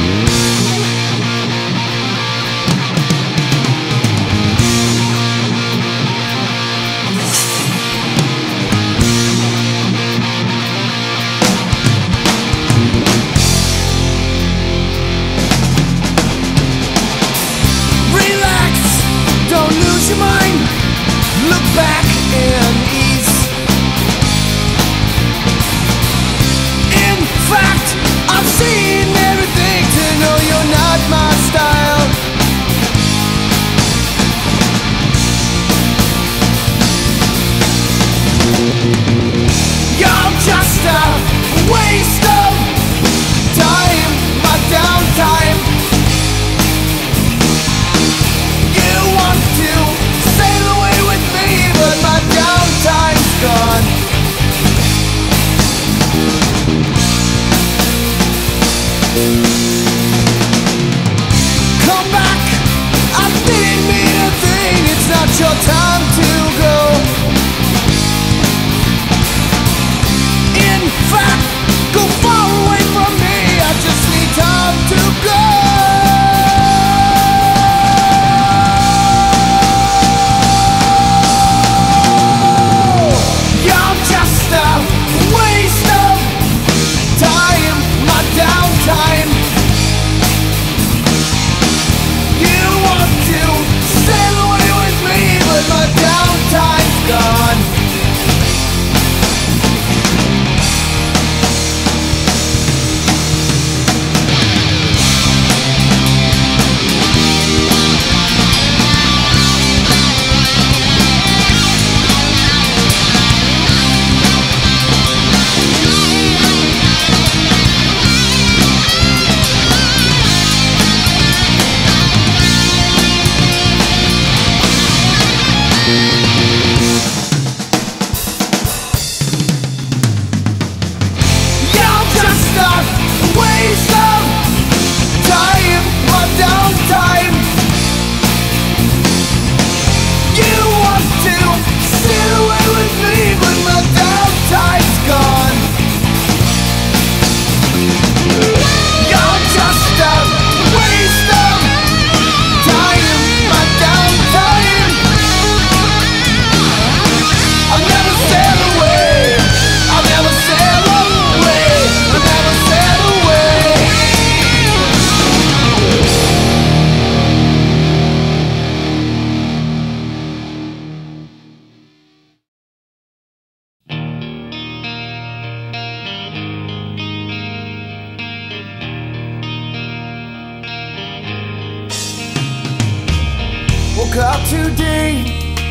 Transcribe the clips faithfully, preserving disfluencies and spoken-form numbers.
Woke up today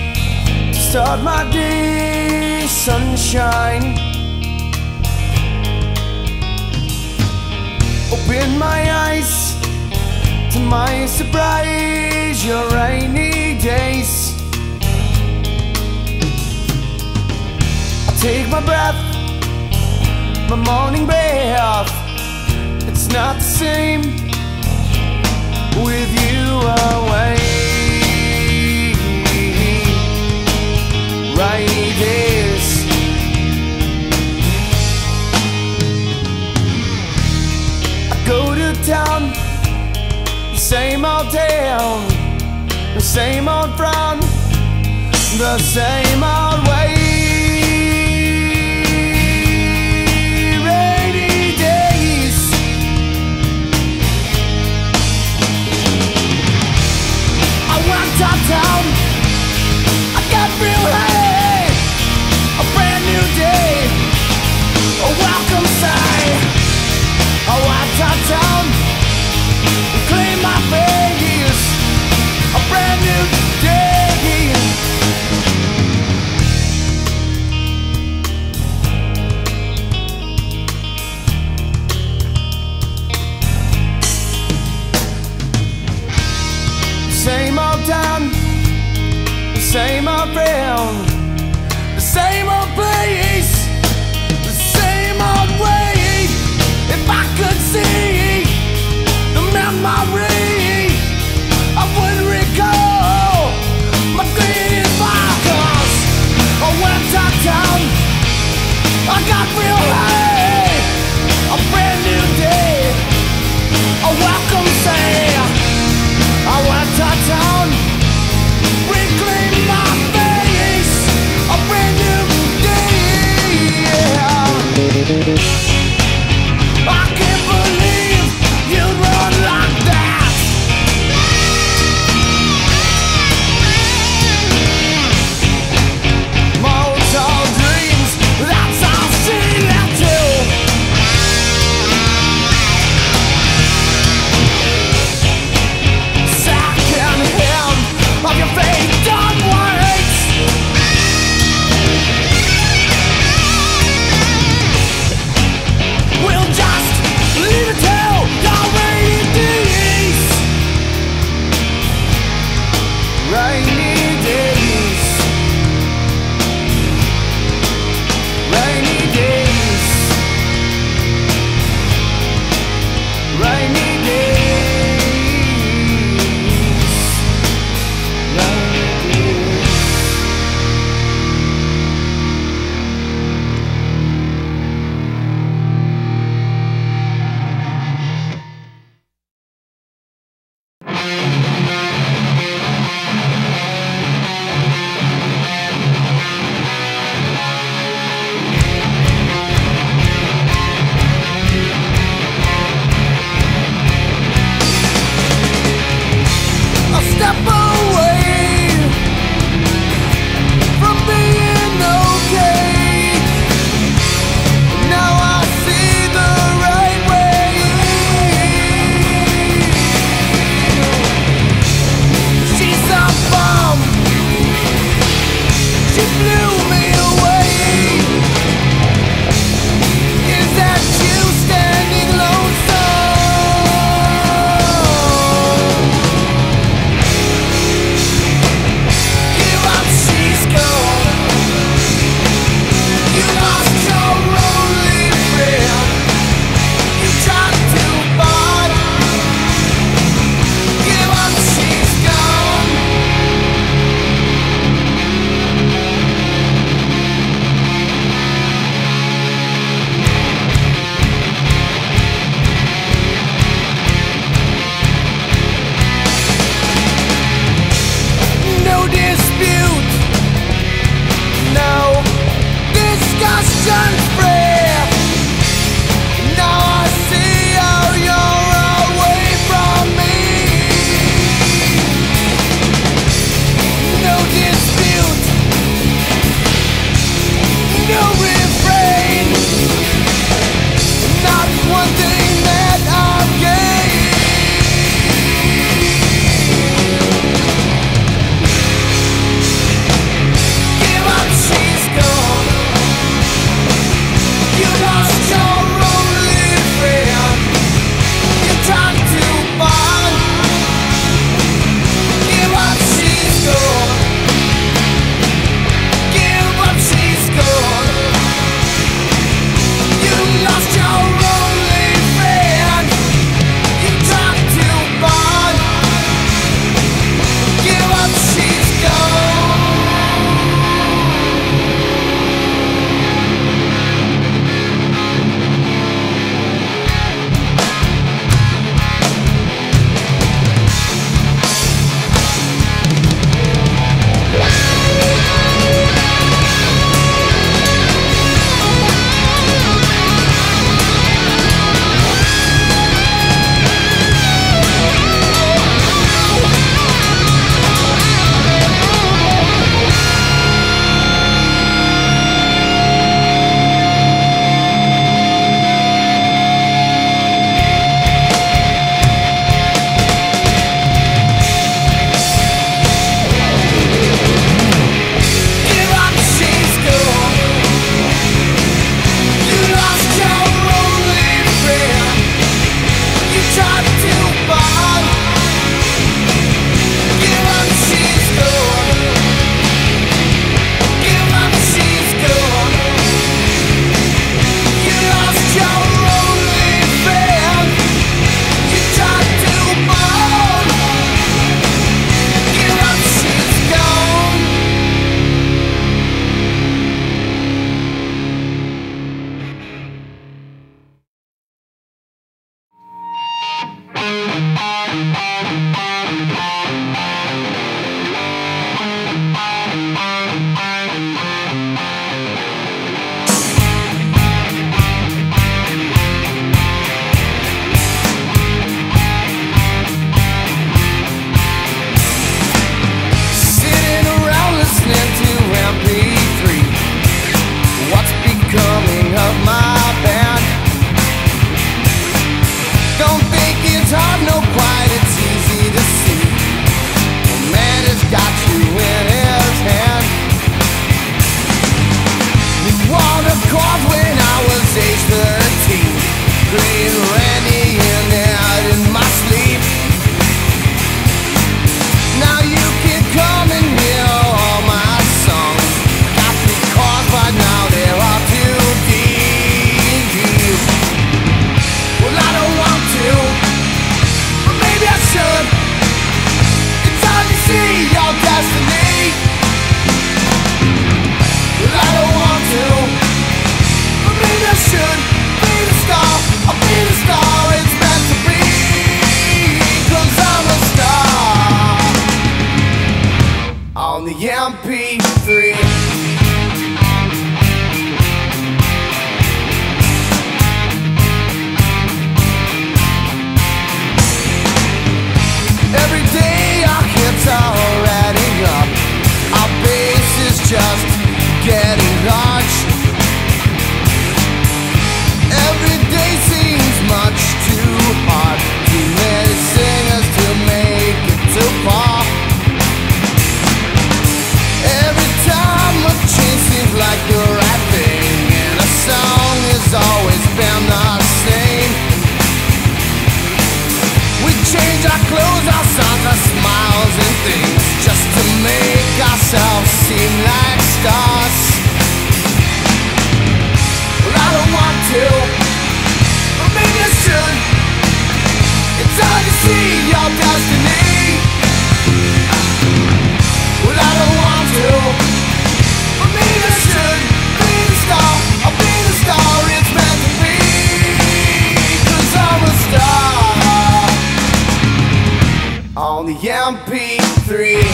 to start my day, sunshine. Open my eyes, to my surprise, your rainy days. I take my breath, my morning breath. It's not the same with you away. Rainy days. I go to town, the same old town, the same old frown, the same old way. Rainy days. I went downtown, I got real high. A brand new day, a welcome sight. I went downtown, clean my face. A brand new day. I can't believe you'd run like that. Motel dreams, that's all she left you. Second hand of your fate done waits. the M P three.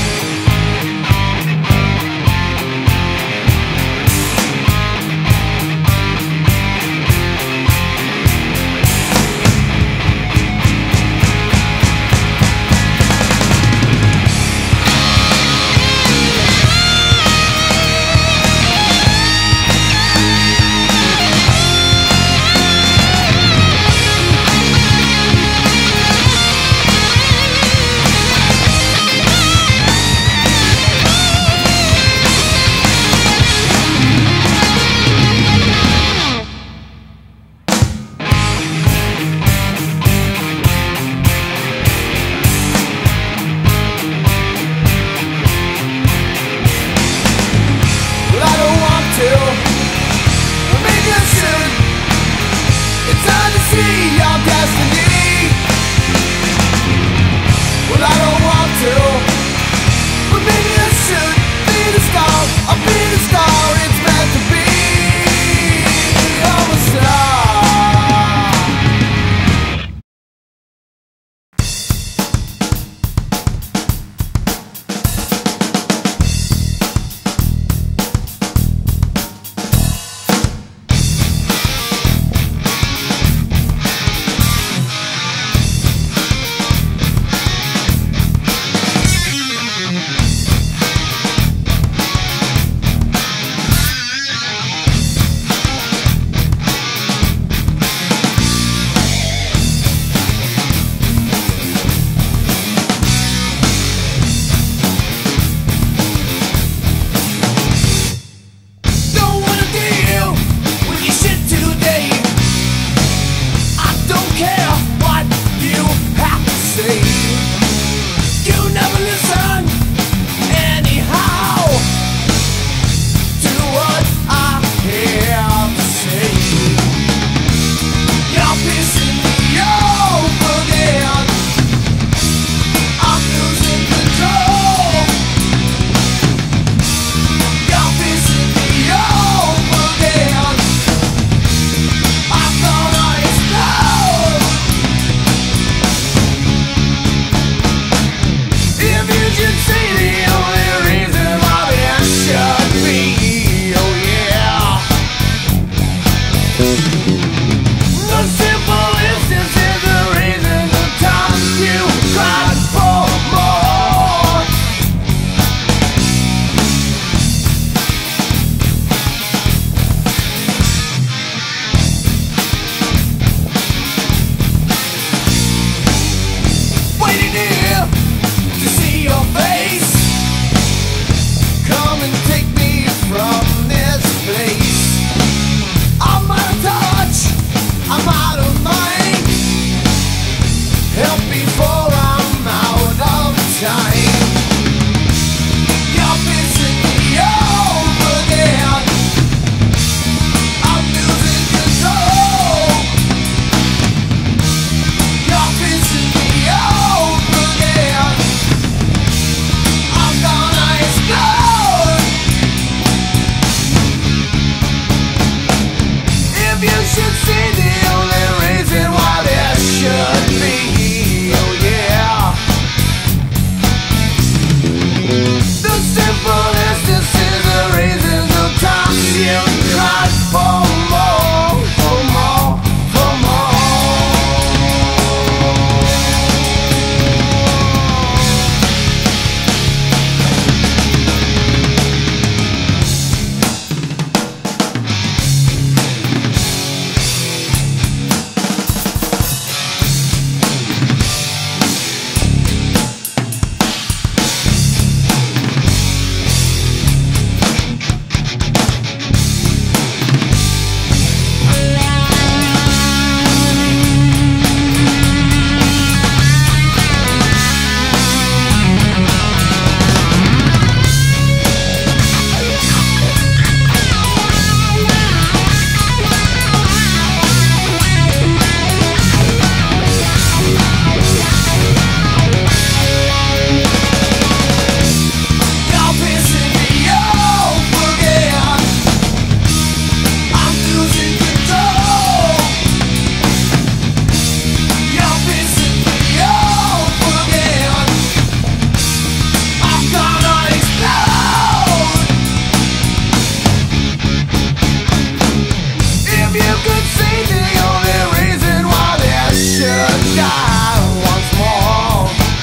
the only reason why they should die once more.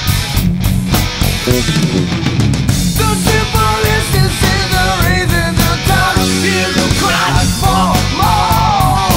The simple distance is the reason to turn to feel the cry for more.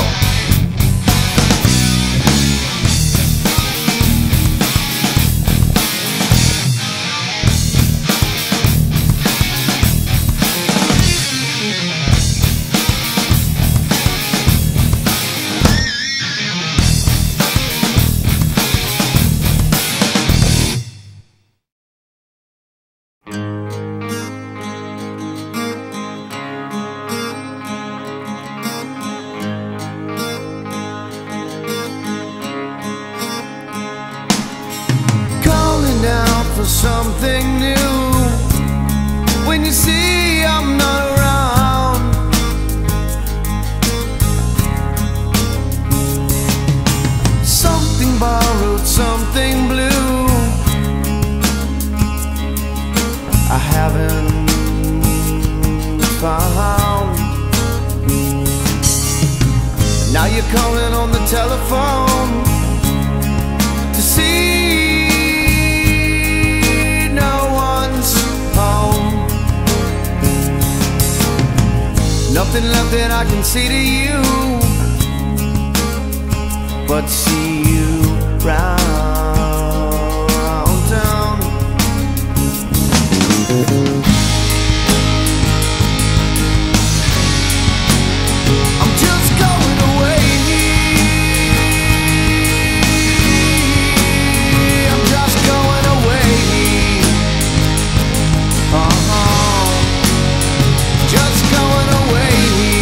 Calling out for something new when you see I'm not around. Something borrowed, something blue. I haven't found. Now you're calling on the telephone to see no one's home. Nothing left that I can say to you but see you round town. I'm just going away. I'm just going away. Uh-huh. Just going away.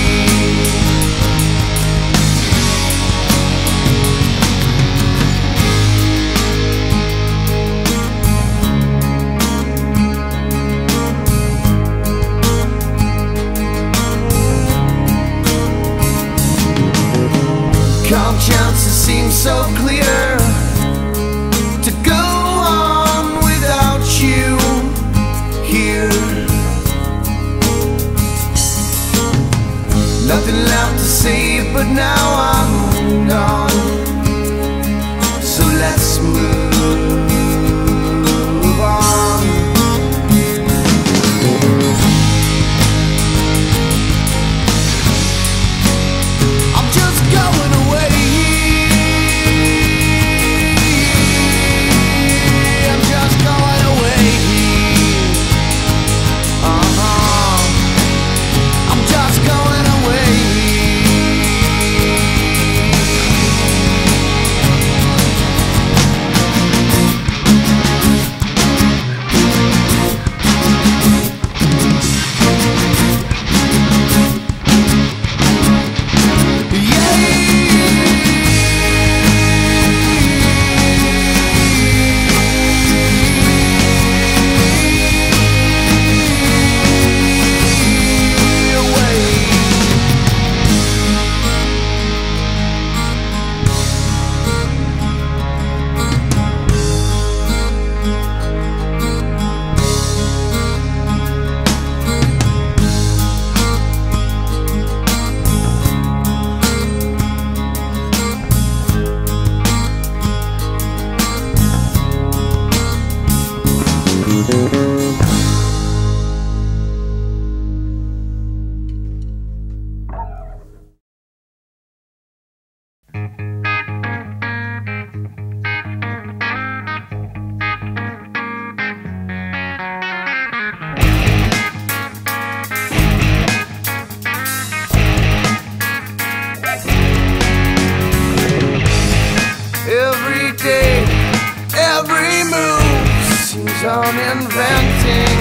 Conscience seems so clear to go on without you here. Nothing left to say, but now I'm gone. So let's move on. I'm just going away. I'm just going away. Uh-huh. I'm just going away. Every day, every move seems uninventing.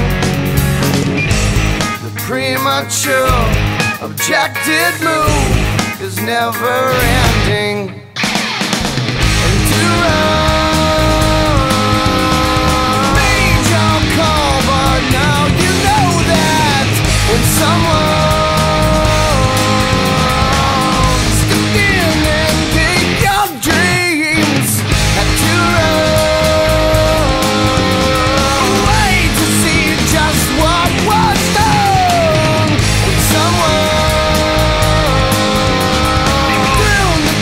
The premature, objected move is never ending. And to run made your call, but now you know that when someone's stepped in and take your dreams, had to run away to see just what was done. When someone ruined the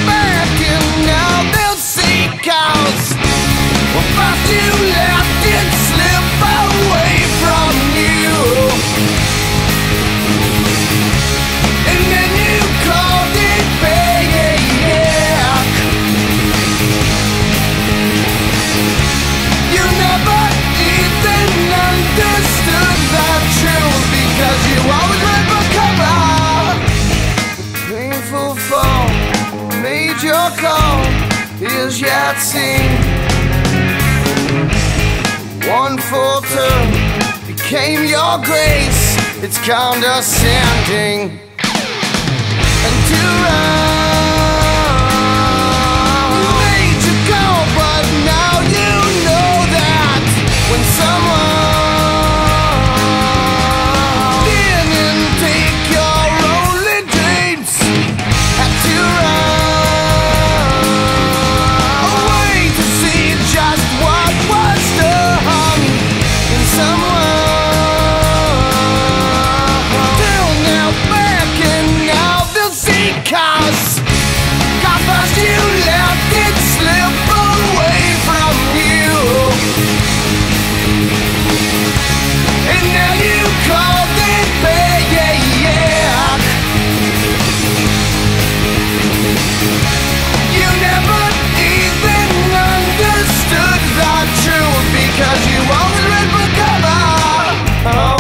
your call is yet seen. One full term became your grace. It's condescending and to run. You made your call, but now you know that when someone didn't take your only dreams, had to run away to see just what was done in someone. Cause, cause first you left it slip away from you, and now you called it back. You never even understood the truth because you always read for cover. Oh.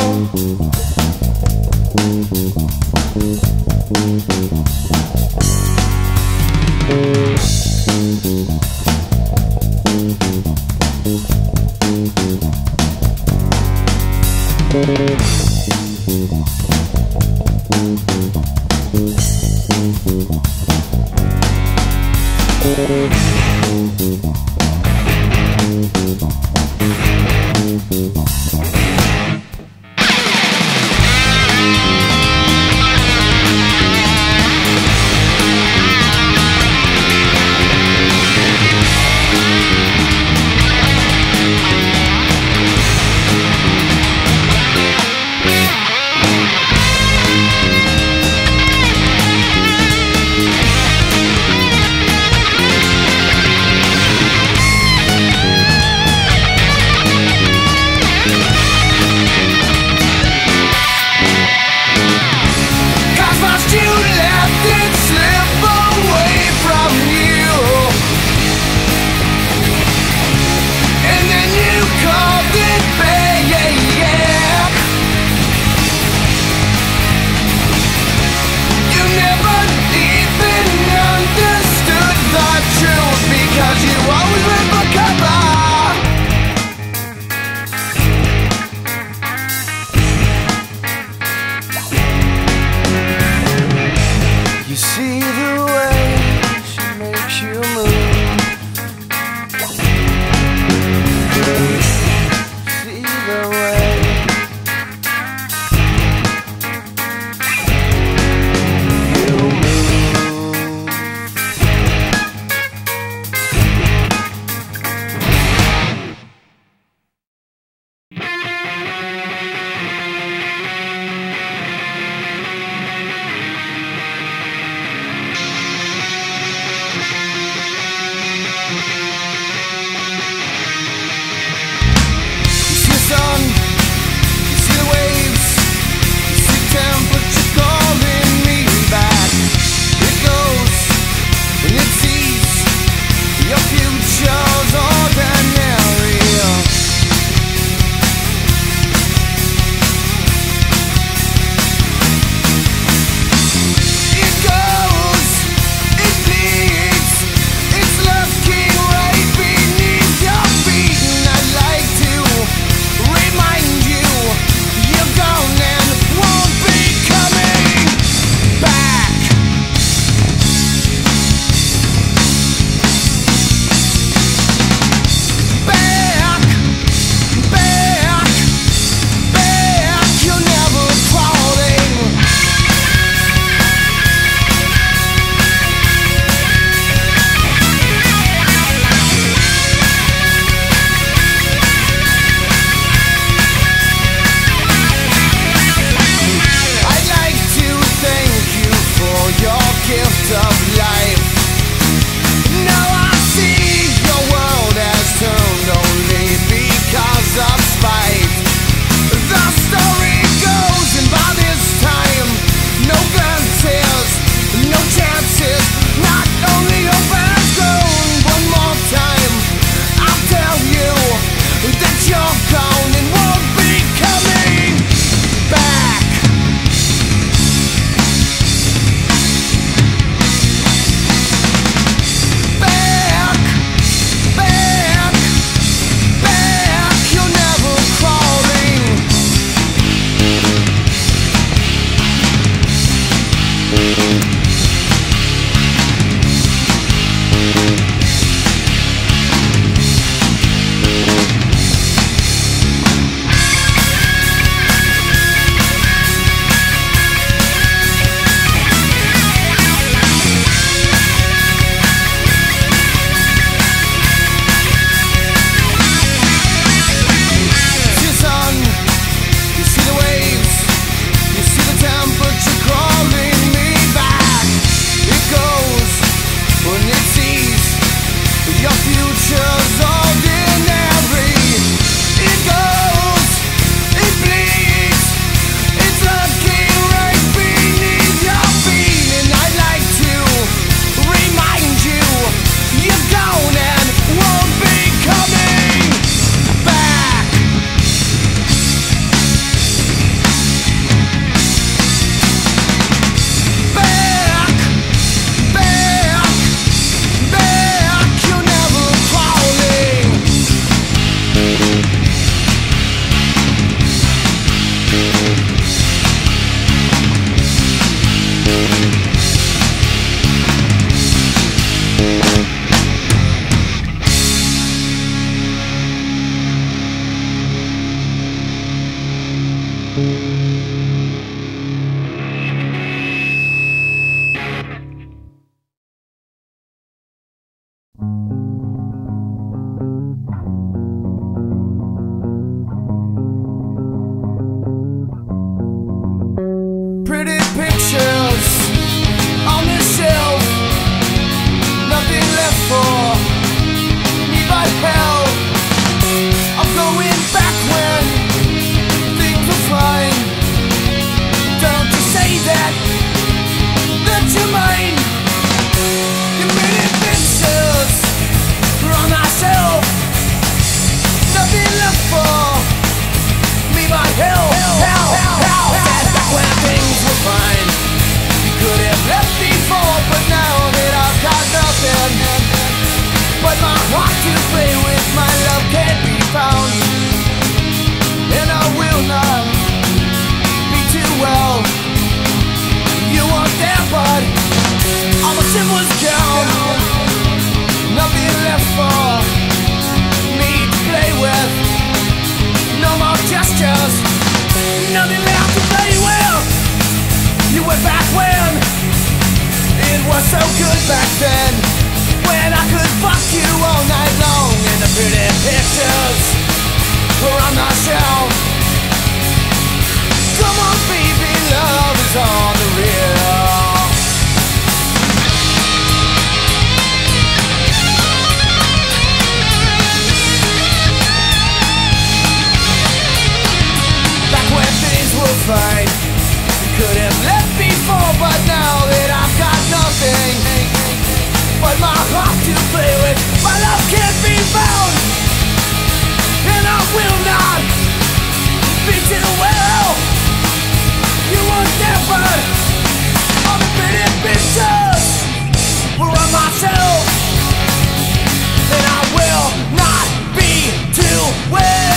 Pretty pictures on the shelf, nothing left for me but hell. I'm going back when things were fine. Don't you say that, that you're mine. You pretty pictures on myself, nothing left for me but hell. Hell, hell, hell. Back when things were fine, you could have left before, but now that I've got nothing but my heart to play with, my love can't be found, and I will not be too well. You weren't there, but all the sin was gone. Nothing left for me to play with, no more gestures, nothing left to play with. You were back when it was so good back then, when I could fuck you all night long, and the pretty pictures were on my shelf. Come on baby, love is on the real. Back when things were fine, could have left before, but now that I've got nothing but my heart to play with, my love can't be found, and I will not be too well. You were there, but all the pretty pictures were on myself, and I will not be too well.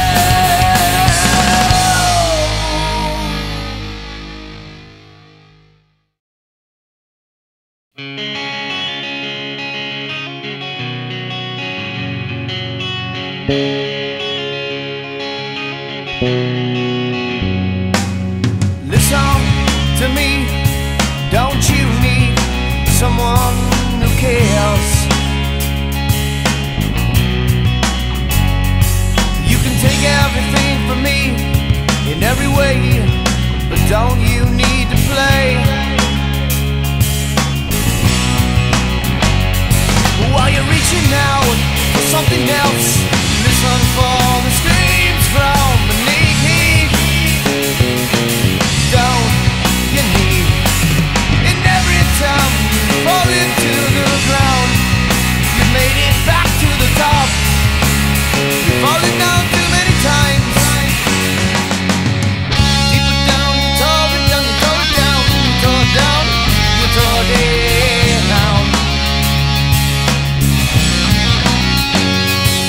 Listen to me, don't you need someone who cares? You can take everything from me in every way, but don't you need to play? While you're reaching out for something else, listen for the screams from beneath. Don't you need, and every time you fall into the ground, you made it back to the top. You've fallen down too many times. Deeper down, you tore it down, you tore it down, you tore it down, you tore it down.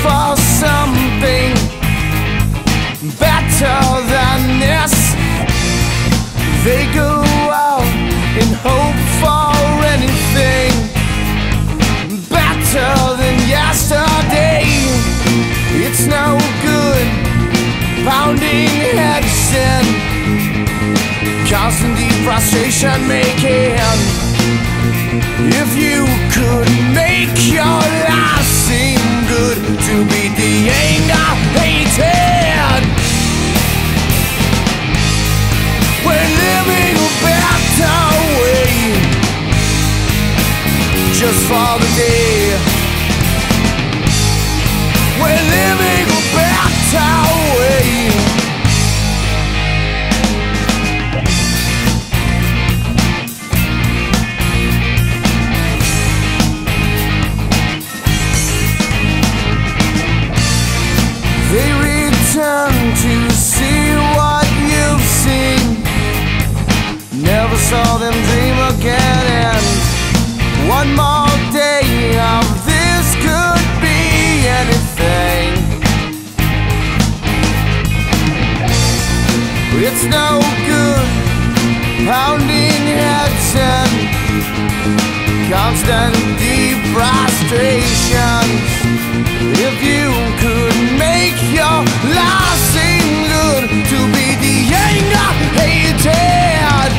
for something better than this. They go out and hope for anything better than yesterday. It's no good pounding heads in constant deep frustration making. If you could make your life seem good to be the anger hated, we're living a better way, just for the day. We're living a better way. They return to see what you've seen. Never saw them dream again, and one more day of this could be anything. It's no good pounding heads and constant deep frustrations. If you could make your life seem good to be the anger hated,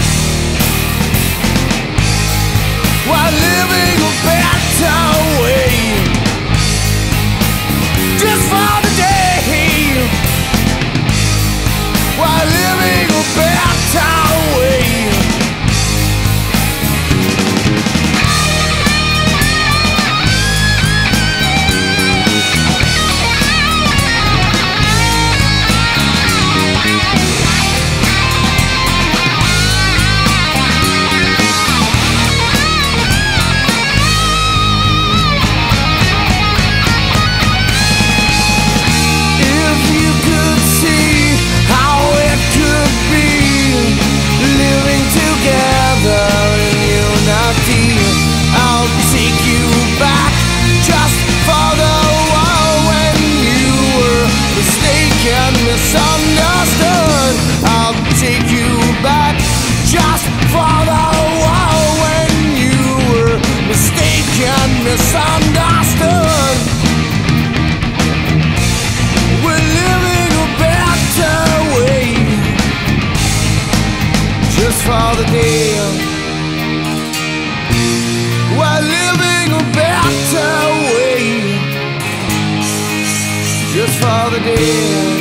while living a better way, just for the day, while living a better way. I'll take you back just for the while when you were mistaken, misunderstood. I'll take you back just for the while when you were mistaken, misunderstood. We're living a better way, just for the day. We're living a better way, just for the day.